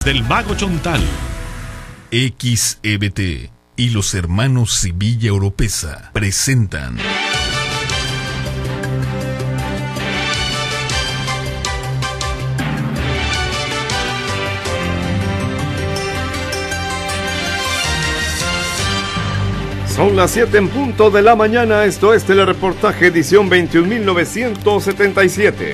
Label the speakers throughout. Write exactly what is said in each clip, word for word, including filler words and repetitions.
Speaker 1: del Mago Chontal. X E B T y los hermanos Sevilla Oropesa presentan
Speaker 2: Son las siete en punto de la mañana, esto es Telereportaje edición veintiún mil novecientos setenta y siete.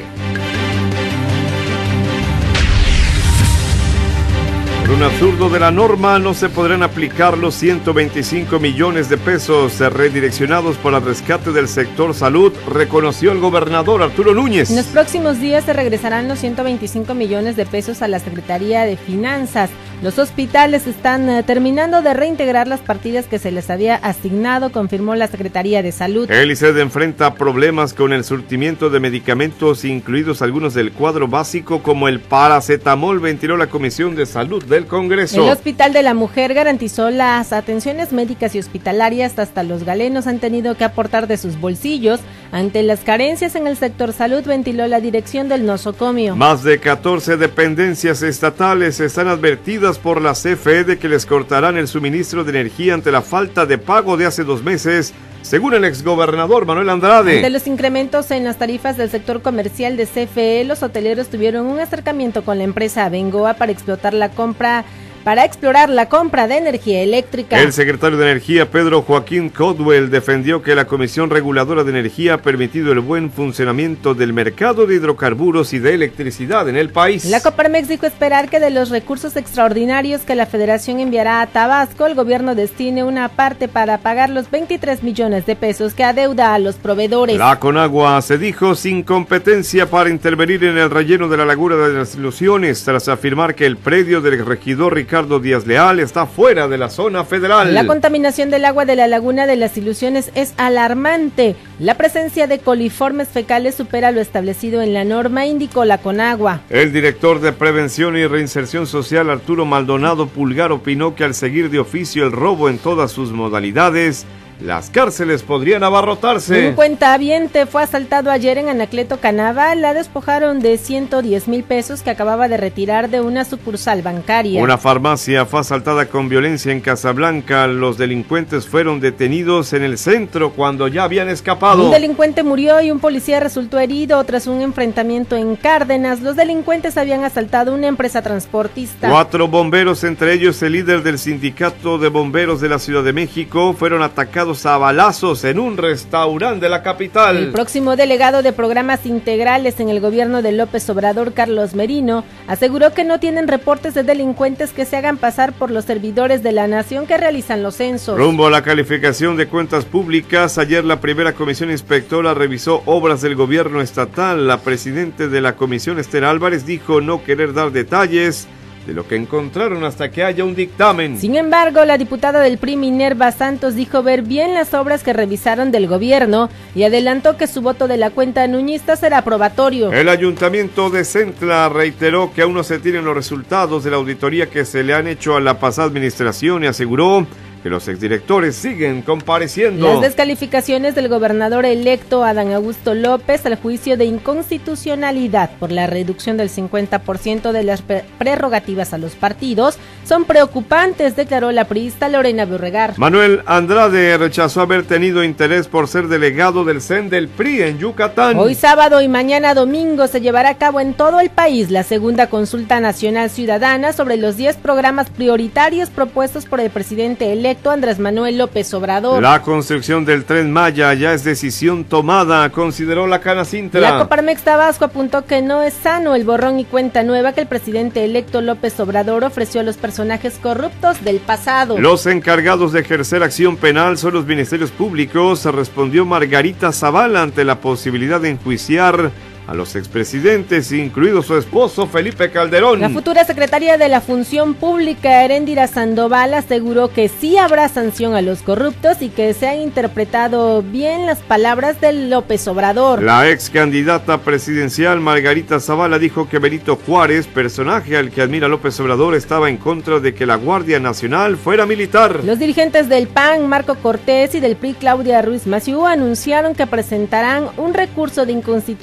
Speaker 2: Por un absurdo de la norma, no se podrán aplicar los ciento veinticinco millones de pesos redireccionados para el rescate del sector salud, reconoció el gobernador Arturo Núñez.
Speaker 3: En los próximos días se regresarán los ciento veinticinco millones de pesos a la Secretaría de Finanzas. Los hospitales están eh, terminando de reintegrar las partidas que se les había asignado, confirmó la Secretaría de Salud.
Speaker 2: El I C E D enfrenta problemas con el surtimiento de medicamentos, incluidos algunos del cuadro básico, como el paracetamol, ventiló la Comisión de Salud del Congreso.
Speaker 3: El Hospital de la Mujer garantizó las atenciones médicas y hospitalarias, hasta los galenos han tenido que aportar de sus bolsillos. Ante las carencias en el sector salud, ventiló la dirección del nosocomio.
Speaker 2: Más de catorce dependencias estatales están advertidas por la C F E de que les cortarán el suministro de energía ante la falta de pago de hace dos meses, según el exgobernador Manuel Andrade.
Speaker 3: Ante los incrementos en las tarifas del sector comercial de C F E, los hoteleros tuvieron un acercamiento con la empresa Abengoa para explotar la compra para explorar la compra de energía eléctrica.
Speaker 2: El secretario de Energía, Pedro Joaquín Codwell, defendió que la Comisión Reguladora de Energía ha permitido el buen funcionamiento del mercado de hidrocarburos y de electricidad en el país.
Speaker 3: La Coparmex dijo esperar que de los recursos extraordinarios que la Federación enviará a Tabasco, el gobierno destine una parte para pagar los veintitrés millones de pesos que adeuda a los proveedores.
Speaker 2: La Conagua se dijo sin competencia para intervenir en el relleno de la Laguna de las Ilusiones, tras afirmar que el predio del regidor Ricardo Ricardo Díaz Leal está fuera de la zona federal.
Speaker 3: La contaminación del agua de la Laguna de las Ilusiones es alarmante. La presencia de coliformes fecales supera lo establecido en la norma, indicó la Conagua.
Speaker 2: El director de Prevención y Reinserción Social, Arturo Maldonado Pulgar, opinó que al seguir de oficio el robo en todas sus modalidades, las cárceles podrían abarrotarse.
Speaker 3: Un cuentaviente fue asaltado ayer en Anacleto, Canava. La despojaron de ciento diez mil pesos que acababa de retirar de una sucursal bancaria.
Speaker 2: Una farmacia fue asaltada con violencia en Casablanca. Los delincuentes fueron detenidos en el centro cuando ya habían escapado.
Speaker 3: Un delincuente murió y un policía resultó herido tras un enfrentamiento en Cárdenas. Los delincuentes habían asaltado una empresa transportista.
Speaker 2: Cuatro bomberos, entre ellos el líder del sindicato de bomberos de la Ciudad de México, fueron atacados a balazos en un restaurante de la capital.
Speaker 3: El próximo delegado de programas integrales en el gobierno de López Obrador, Carlos Merino, aseguró que no tienen reportes de delincuentes que se hagan pasar por los servidores de la nación que realizan los censos.
Speaker 2: Rumbo a la calificación de cuentas públicas, ayer la primera comisión inspectora revisó obras del gobierno estatal. La presidenta de la comisión, Esther Álvarez, dijo no querer dar detalles de lo que encontraron hasta que haya un dictamen.
Speaker 3: Sin embargo, la diputada del P R I, Minerva Santos, dijo ver bien las obras que revisaron del gobierno y adelantó que su voto de la cuenta nuñista será aprobatorio.
Speaker 2: El ayuntamiento de Centla reiteró que aún no se tienen los resultados de la auditoría que se le han hecho a la pasada administración y aseguró que los exdirectores siguen compareciendo.
Speaker 3: Las descalificaciones del gobernador electo Adán Augusto López al juicio de inconstitucionalidad por la reducción del cincuenta por ciento de las prerrogativas a los partidos son preocupantes, declaró la priista Lorena Borregar.
Speaker 2: Manuel Andrade rechazó haber tenido interés por ser delegado del C E N del P R I en Yucatán.
Speaker 3: Hoy sábado y mañana domingo se llevará a cabo en todo el país la segunda consulta nacional ciudadana sobre los diez programas prioritarios propuestos por el presidente electo Andrés Manuel López Obrador.
Speaker 2: La construcción del Tren Maya ya es decisión tomada, consideró la Canacintra.
Speaker 3: La Coparmex Tabasco apuntó que no es sano el borrón y cuenta nueva que el presidente electo López Obrador ofreció a los personajes corruptos del pasado.
Speaker 2: Los encargados de ejercer acción penal son los ministerios públicos, respondió Margarita Zavala ante la posibilidad de enjuiciar a los expresidentes, incluido su esposo Felipe Calderón.
Speaker 3: La futura secretaria de la Función Pública, Heréndira Sandoval, aseguró que sí habrá sanción a los corruptos y que se han interpretado bien las palabras de López Obrador.
Speaker 2: La ex candidata presidencial Margarita Zavala dijo que Benito Juárez, personaje al que admira López Obrador, estaba en contra de que la Guardia Nacional fuera militar.
Speaker 3: Los dirigentes del P A N, Marco Cortés, y del P R I, Claudia Ruiz Massieu, anunciaron que presentarán un recurso de inconstitucionalidad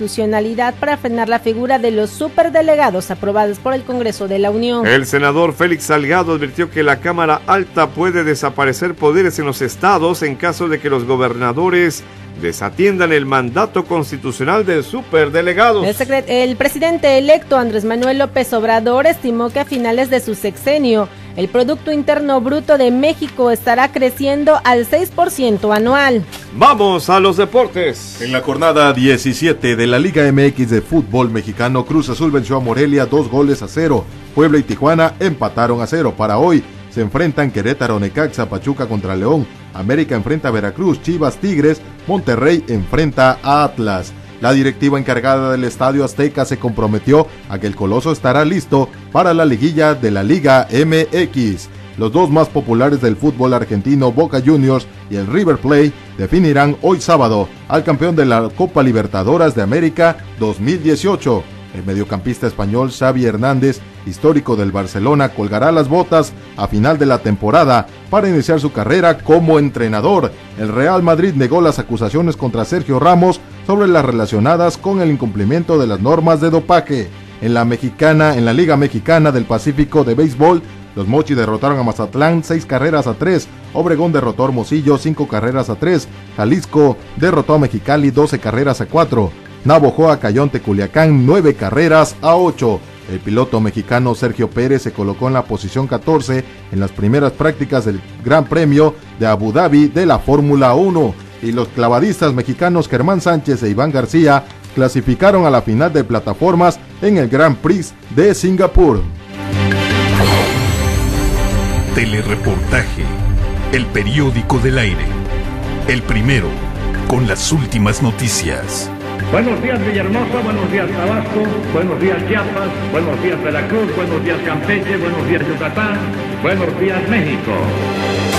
Speaker 3: constitucionalidad para frenar la figura de los superdelegados aprobados por el Congreso de la Unión.
Speaker 2: El senador Félix Salgado advirtió que la Cámara Alta puede desaparecer poderes en los estados en caso de que los gobernadores desatiendan el mandato constitucional de superdelegados.
Speaker 3: El, secret- el presidente electo Andrés Manuel López Obrador estimó que a finales de su sexenio el Producto Interno Bruto de México estará creciendo al seis por ciento anual.
Speaker 2: Vamos a los deportes.
Speaker 4: En la jornada diecisiete de la Liga M X de fútbol mexicano, Cruz Azul venció a Morelia dos goles a cero. Puebla y Tijuana empataron a cero. Para hoy se enfrentan Querétaro, Necaxa, Pachuca contra León. América enfrenta a Veracruz, Chivas, Tigres. Monterrey enfrenta a Atlas. La directiva encargada del Estadio Azteca se comprometió a que el Coloso estará listo para la liguilla de la Liga M X. Los dos más populares del fútbol argentino, Boca Juniors y el River Plate, definirán hoy sábado al campeón de la Copa Libertadores de América dos mil dieciocho. El mediocampista español Xavi Hernández, histórico del Barcelona, colgará las botas a final de la temporada para iniciar su carrera como entrenador. El Real Madrid negó las acusaciones contra Sergio Ramos sobre las relacionadas con el incumplimiento de las normas de dopaje. En la mexicana, en la Liga Mexicana del Pacífico de Béisbol, los Mochis derrotaron a Mazatlán seis carreras a tres. Obregón derrotó a Hermosillo cinco carreras a tres. Jalisco derrotó a Mexicali doce carreras a cuatro. Navojoa cayó ante Culiacán nueve carreras a ocho. El piloto mexicano Sergio Pérez se colocó en la posición catorce en las primeras prácticas del Gran Premio de Abu Dhabi de la Fórmula uno. Y los clavadistas mexicanos Germán Sánchez e Iván García clasificaron a la final de plataformas en el Grand Prix de Singapur.
Speaker 1: Telereportaje, el periódico del aire. El primero, con las últimas noticias.
Speaker 5: Buenos días Villahermosa, buenos días Tabasco, buenos días Chiapas, buenos días Veracruz, buenos días Campeche, buenos días Yucatán, buenos días México.